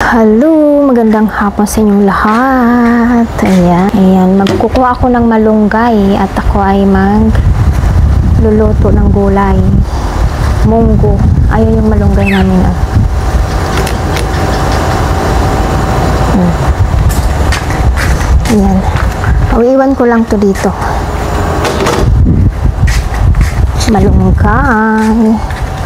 Hello, magandang hapon sa inyong lahat. Ayan, magkukuha ako ng malunggay at ako ay magluluto ng gulay. Munggo. Ayun yung malunggay namin. Ayan. Iwan ko lang to dito. Malunggay.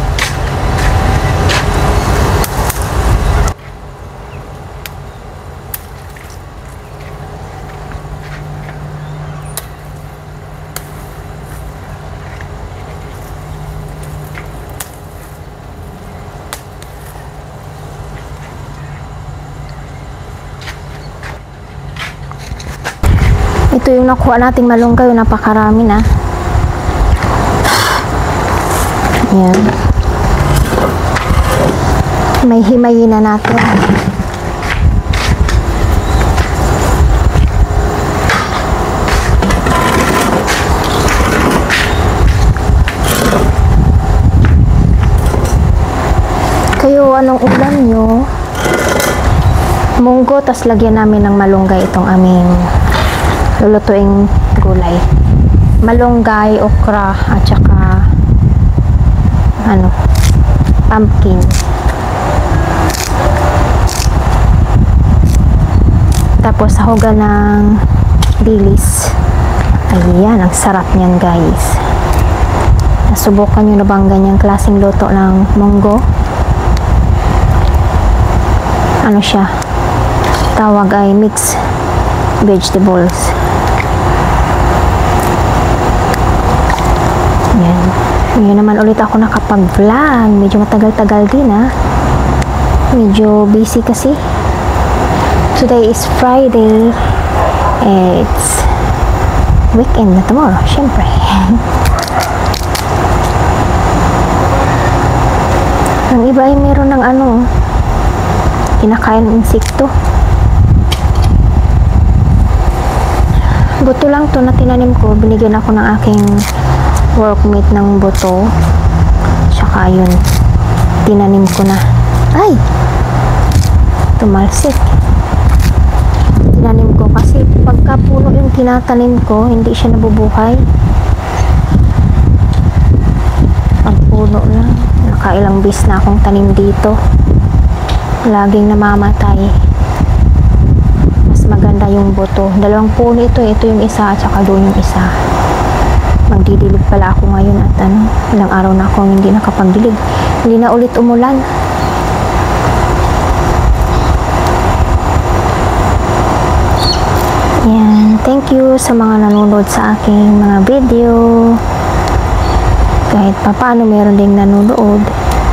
Ito yung nakuha nating malunggay, napakarami na. Ayan. May himayin na natin. Kayo, anong ulam nyo? Munggo, tas lagyan namin ng malunggay itong aming lulutuing gulay. Malunggay, okra, at saka pumpkin. Tapos sahugan ng dilis. Ayan, ang sarap niyan, guys. Nasubukan nyo na bang ganyang klaseng luto ng munggo? Ano siya? Tawag ay mixed vegetables. Yan. Ngayon naman ulit ako nakapag-vlog. Medyo matagal-tagal din Medyo busy kasi. Today is Friday. It's weekend na tomorrow, syempre. Ang iba ay meron ng kinakain ng insekto. Buto lang to na tinanim ko. Binigyan ako ng aking workmate ng buto. Tsaka yun, tinanim ko na. Ay! Tumalsik. Tinanim ko kasi pagka puno yung tinatanim ko, hindi siya nabubuhay. Pag puno na, nakailang bis na akong tanim dito. Laging namamatay. Mas maganda yung buto. Dalawang puno ito yung isa at saka doon yung isa. Magdidilig pala ako ngayon at ilang araw na akong hindi nakapagdilig. Hindi na ulit umulan. Yan. Thank you sa mga nanonood sa aking mga video. Kahit papaano meron ding nanonood.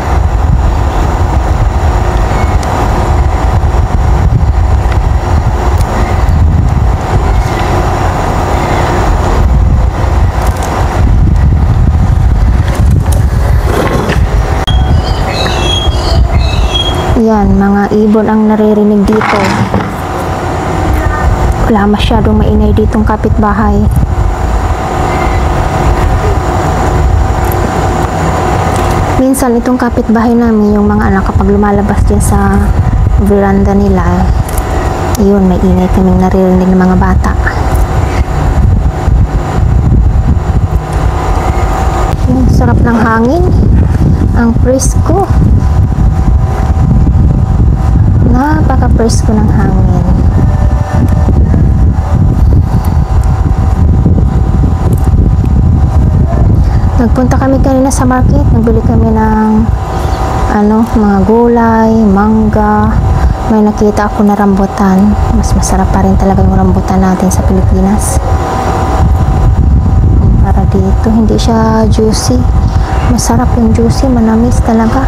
Yan, mga ibon ang naririnig dito. Wala masyadong maingay ditong kapitbahay. Minsan itong kapitbahay namin, yung mga anak kapag lumalabas din sa veranda nila, yun, may ingay kaming naririnig ng mga bata. Yung sarap ng hangin, ang presko. Napaka-presko ng hangin. Nagpunta kami kanina sa market. Nagbili kami ng mga gulay, mangga. May nakita ako na rambutan. Mas masarap pa rin talaga yung rambutan natin sa Pilipinas. Para dito, hindi siya juicy. Masarap yung juicy, manamis talaga.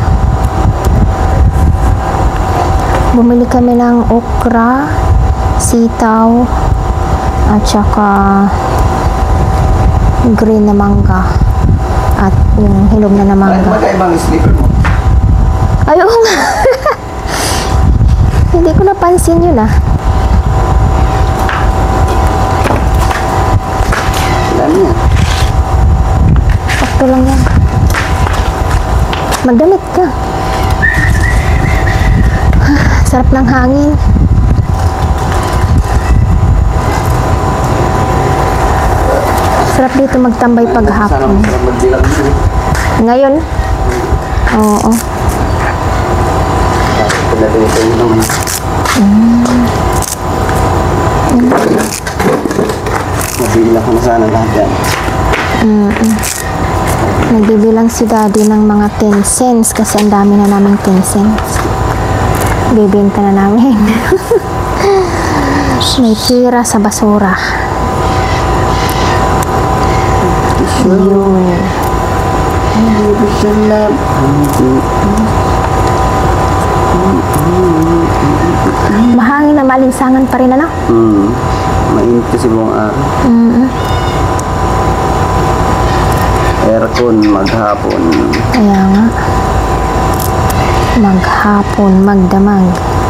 Bumili kami ng okra, sitaw, at saka green na mangga. At yung hinog na mangga. Magkaibang slipper mo? Ayaw nga. Hindi ko napansin yun Dami yan. Sakto lang yan. Magdamit ka. Sarap ng hangin. Sarap dito magtambay Sana paghapon. masarap magbilang dito. Ngayon? Oo. Pagdating ito naman. Mabilang ko na sana lahat yan. Nagbibilang si daddy ng mga 10 cents kasi ang dami na naming 10 cents. Bibenta na namin. May tira sa basura. Yun. Mahangin na malinsangan pa rin, ano? Mainit kasi buong araw. Aircon maghapon. Kaya nga. Maghapon, magdamag.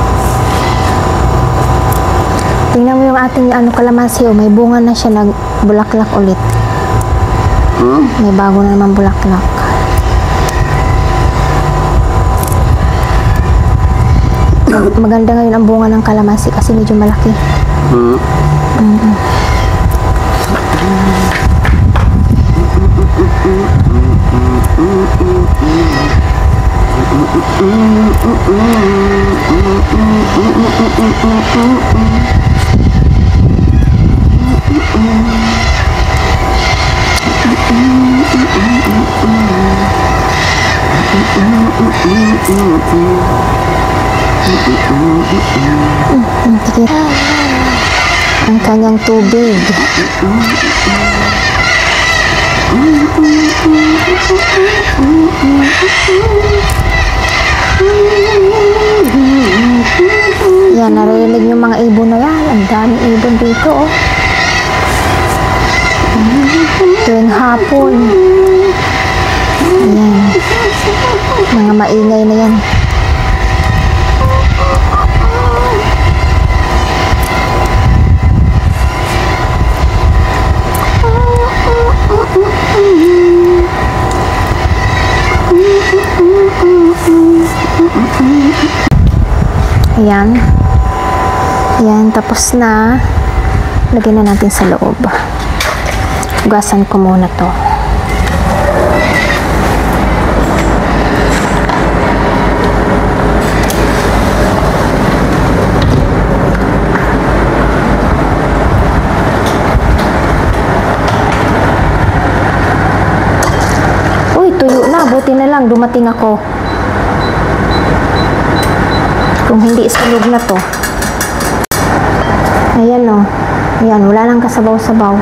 Tingnan mo yung ating kalamansi, may bunga na siya, nagbulaklak ulit. May bago na naman bulaklak. Maganda ngayon ang bunga ng kalamansi kasi medyo malaki. Tikit. Ang kanyang tubig. Yan, narinig yung mga ibon na yan. Ang daming ibon dito, oh. Tuwing hapon. Ayan. Mga maingay na yan. Ayan. Ayan, tapos na. Lagyan na natin sa loob. Hugasan ko muna to. Uy, tuyo na. Buti na lang dumating ako. Kung hindi sunog na to. Ayan, oh. Ayan, wala nang kasabaw-sabaw.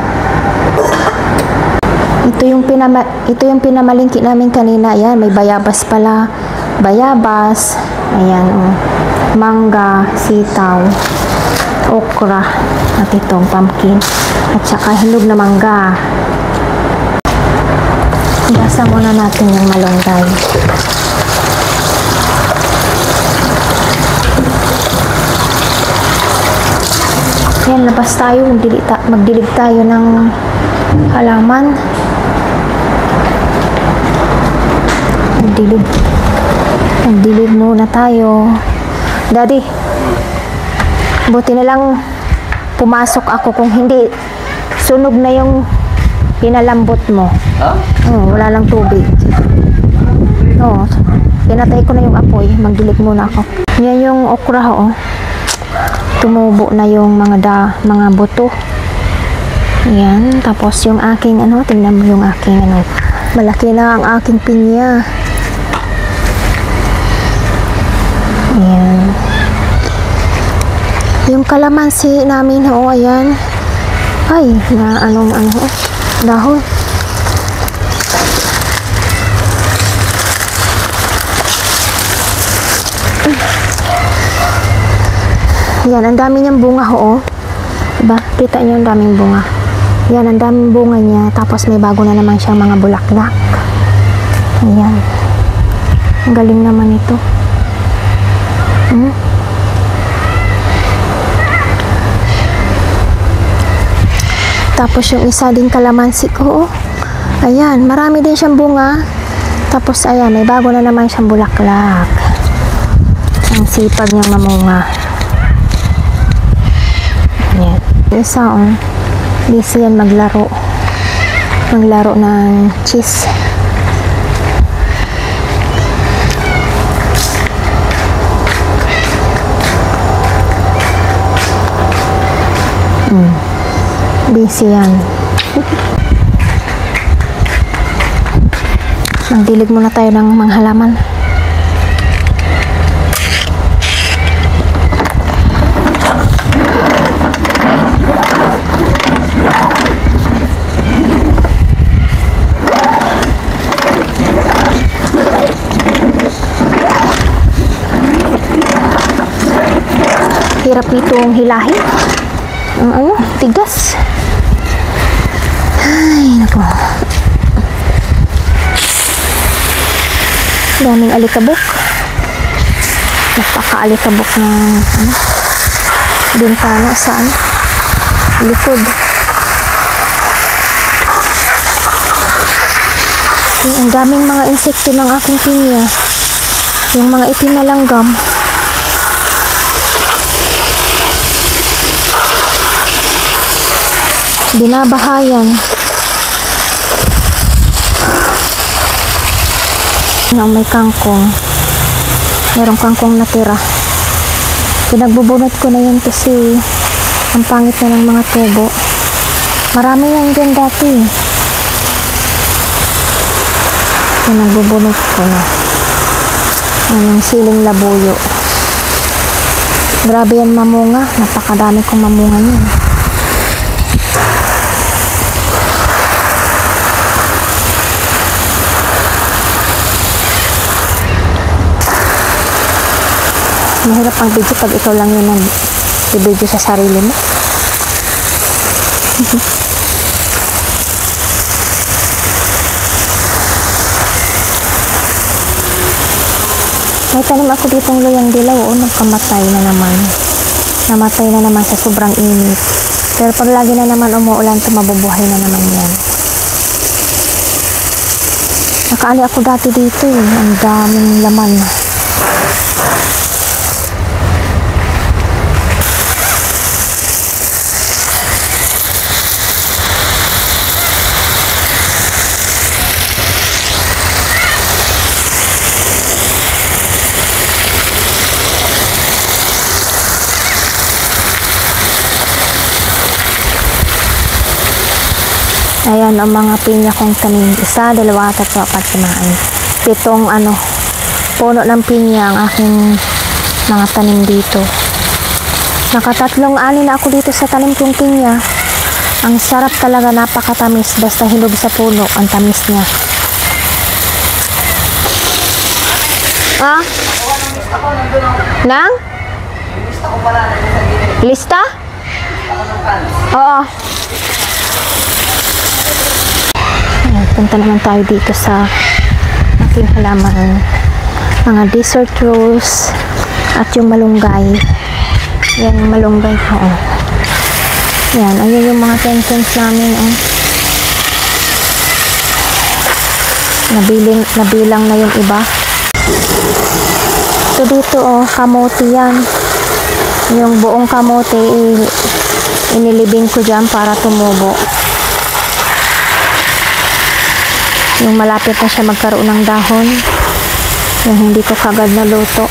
Ito yung pinamalingki namin kanina. Ayan, may bayabas pala. Bayabas. Ayan, oh. Mangga, sitaw, okra, at itong pumpkin. At saka hinog na mangga. Igasa muna natin yung malunggay. Ayan, labas tayo. Magdilig tayo ng halaman. Magdilig muna tayo. Daddy, buti na lang pumasok ako, kung hindi sunog na yung pinalambot mo. Ha? Oh, wala lang tubig. Oh, pinatay ko na yung apoy. Magdilig muna ako. Yan yung okra, oh. Tumubo na yung mga buto. Ayan, tapos yung aking tingnan mo yung aking malaki na ang aking pinya. Ayan. Yung kalamansi namin, ayan. Ay, dahon. Yan, ang dami niyang bunga, diba? Kita niyo ang daming bunga. Yan, ang daming bunga niya. Tapos may bago na naman siyang mga bulaklak. Ayan. Ang galing naman ito. Tapos yung isa din kalamansi ko, ayan, marami din siyang bunga. Tapos ayan, may bago na naman siyang bulaklak. Ang sipag niyang mamunga. Yan. Isa busy yan maglaro. Maglaro ng cheese. Busy yan. Magdilig muna tayo ng mga halaman. Hirap nitong hilahin. Ang tigas. Ay, nako. Daming alikabok. Napaka-alikabok ng bintana sa likod. Ang daming mga insekto ng aking pinya. Yung mga itim na langgam. Binabahayan. May kangkong. Merong kangkong natira. Pinagbubunot ko na yun kasi ang pangit na ng mga tubo. Marami yan dyan dati. Pinagbubunot ko na. Ang siling labuyo. Grabe yan mamunga. Napakadami kong mamunga niyan. Mahirap ang video pag ikaw lang yun ang i-video sa sarili mo. May tanim ako ditong luyang dilaw. Nagkamatay na naman. Namatay na naman sa sobrang init. Pero pag lagi na naman umuulan, mabubuhay na naman yan. Nakaali ako dati dito eh. Ang daming laman. Ayan ang mga pinya kong tanim. 1, 2, 3, 4, 5, 7 puno ng pinya ang aking mga tanim dito. Nakatatlong ani na ako dito sa tanim kong pinya. Ang sarap talaga, napakatamis. Basta hinog sa puno, ang tamis niya. Nang? Lista? Oo. Punta naman tayo dito sa aking halaman. Mga desert rose at yung malunggay. Yan yung malunggay ko. Yan, ayun yung mga tensions namin. Nabilang na yung iba. So dito kamote yan. Yung buong kamote inilibing ko dyan para tumubo. Yung malapit na siya magkaroon ng dahon. Yung hindi ko kagad na luto.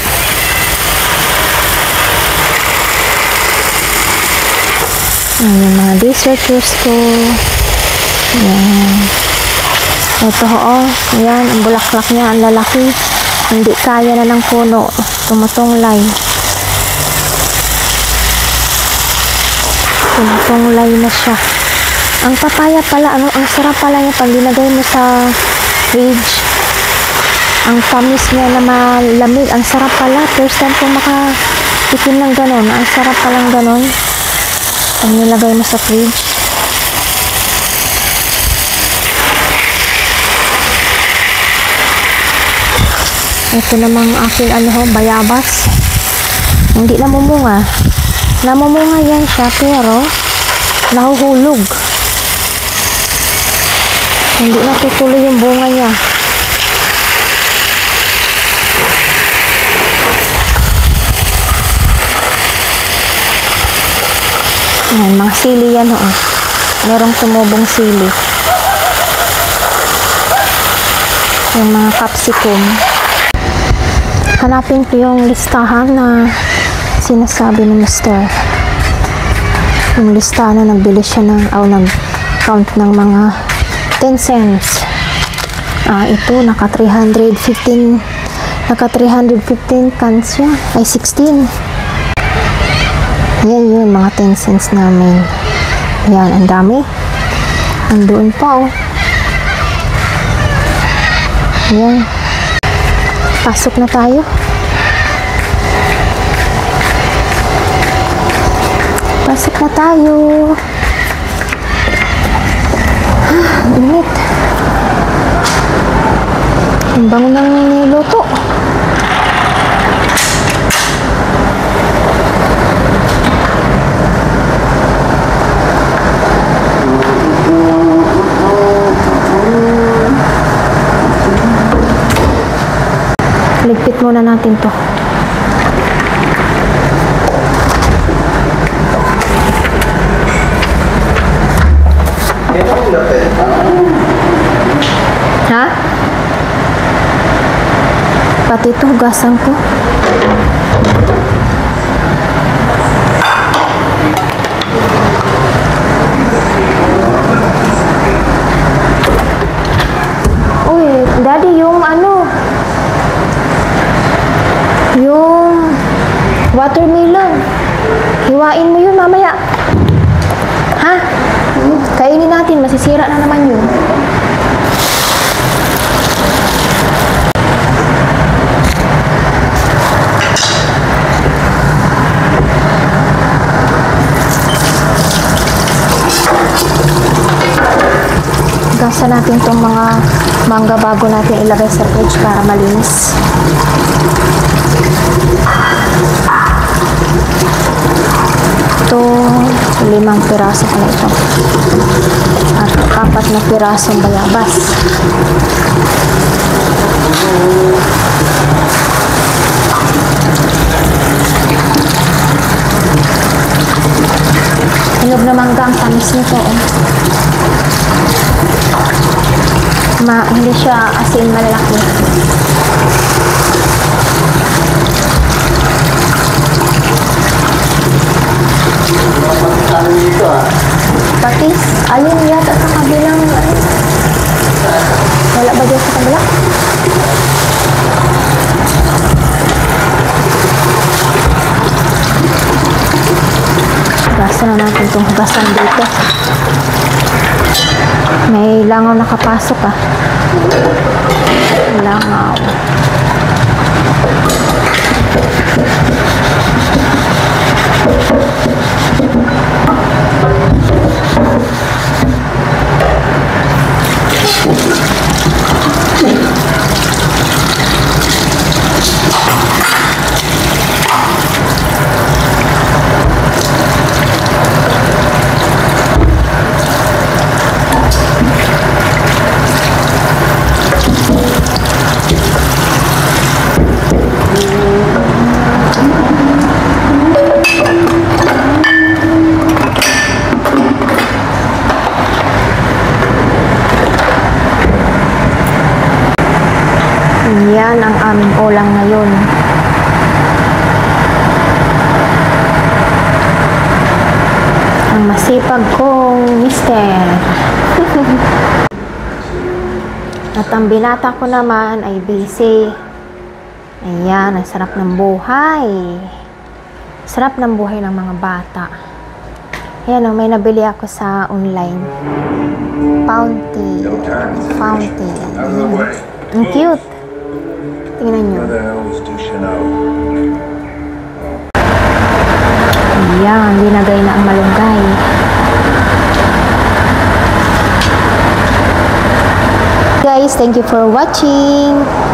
Yung mga dessert rose ko. Yan. Ito yan, ang bulaklak niya, ang lalaki. Hindi kaya na ng puno. Tumutunglay. Tumutunglay na siya. Ang papaya pala, ang sarap pala niya pag linagay mo sa fridge. Ang tamis niya na malamig. Ang sarap pala. First time kong makatikim ng ganon. Ang sarap palang ganon. Pag nilagay mo sa fridge. Ito namang aking bayabas. Hindi namumunga. Namumunga yan siya pero nahuhulog. Hindi natutuloy yung bunga niya. Ayan, mga sili yan oh. Merong tumubong sili. Yung mga capsicum. Hanapin ko yung listahan na sinasabi ni Mr. Yung listahan na nagbili siya ng, nag-count ng mga 10 cents. Ito, naka 315 cans siya. Ay, 16. Ayan yun, mga 10 cents namin. Ayan, ang dami. Andoon pa, oh. Ayan. Pasok na tayo. Pasok na tayo. Init. Ang bango ng niluto. Ligpit muna natin to. Ha? Pati ito, hugasan ko. Uy, Daddy, yung yung watermelon. Hiwain mo yun mamaya. Ha? Kainin natin, masisira na naman yun. Gasa natin itong mga mangga bago natin ilagay sa fridge para malinis. Ito, 5 piraso pa na ito. At 4 na pirasong bayabas. Hinog na mangga ang tamis nito. Hindi siya asin malalaki. Patis, ayun yata sa kabilang wala ba dyan sa kabila? Hugasan na natin itong hugasan dito. May langaw nakapasok langaw. Yan ang aming ulam ngayon. Ang masipag kong mister. At ang binata ko naman ay busy. Ayan, ang sarap ng buhay. Sarap ng buhay ng mga bata. Ayan o, may nabili ako sa online. Fountain. Ang cute. Tingnan nyo. Ayan, linagay na ang malunggay. Guys, thank you for watching.